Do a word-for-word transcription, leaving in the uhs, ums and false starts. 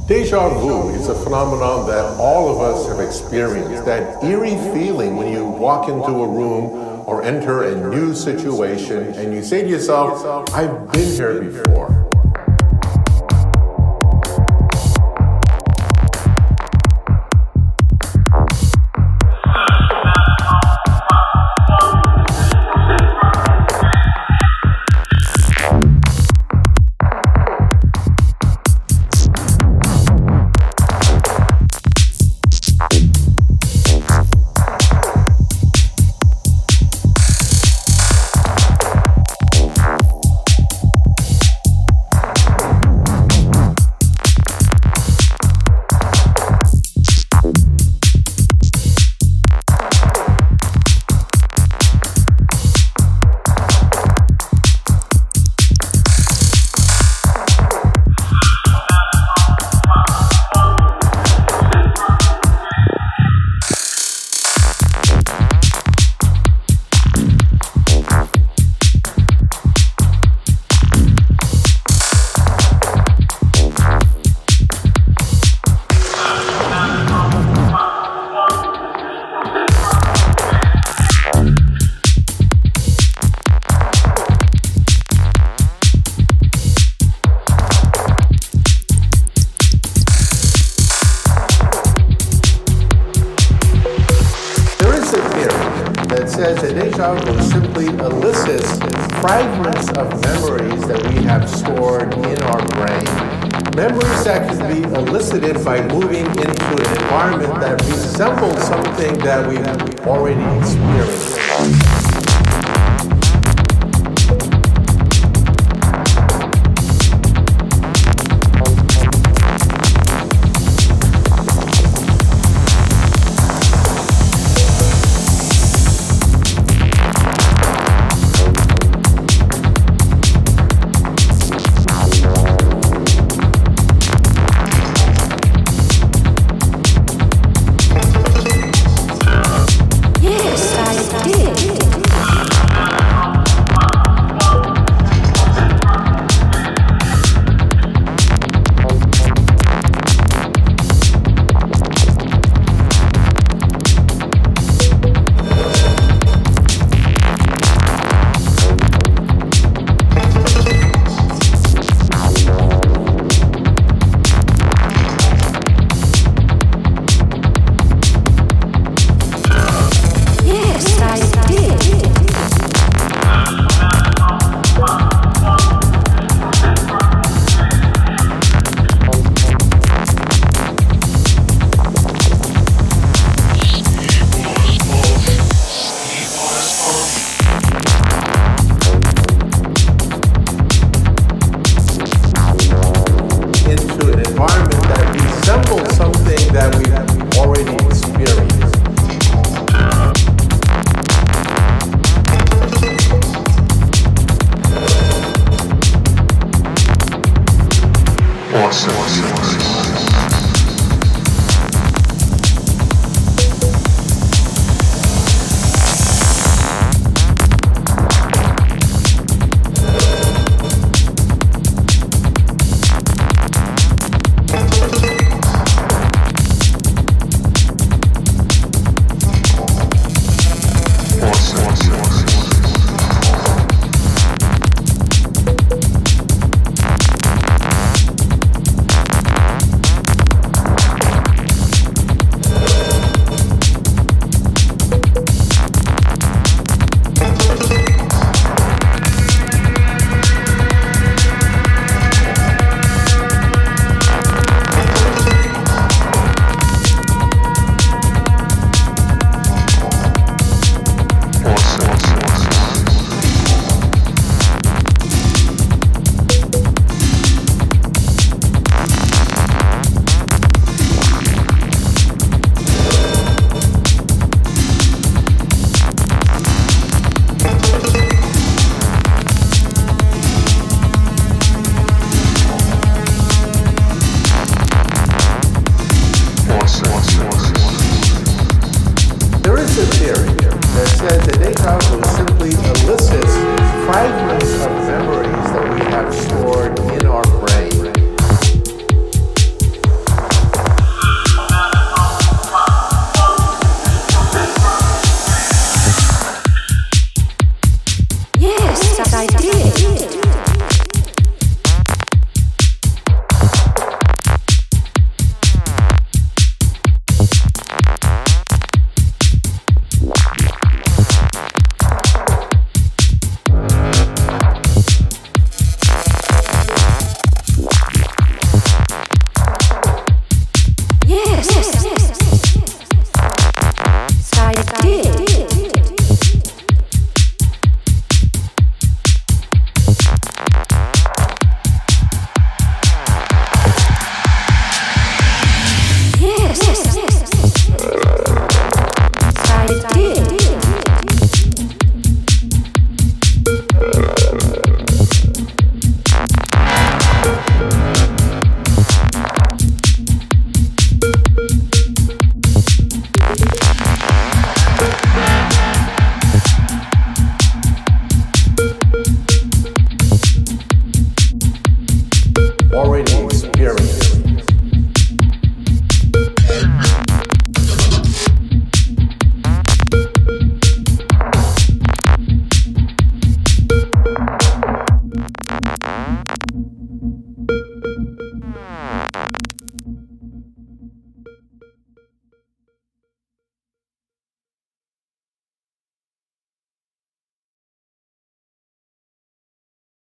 Deja vu is a phenomenon that all of us have experienced, that eerie feeling when you walk into a room or enter a new situation and you say to yourself, I've been here before. That says that deja vu simply elicits fragments of memories that we have stored in our brain. Memories that can be elicited by moving into an environment that resembles something that we've already experienced. That we've already experienced. Awesome.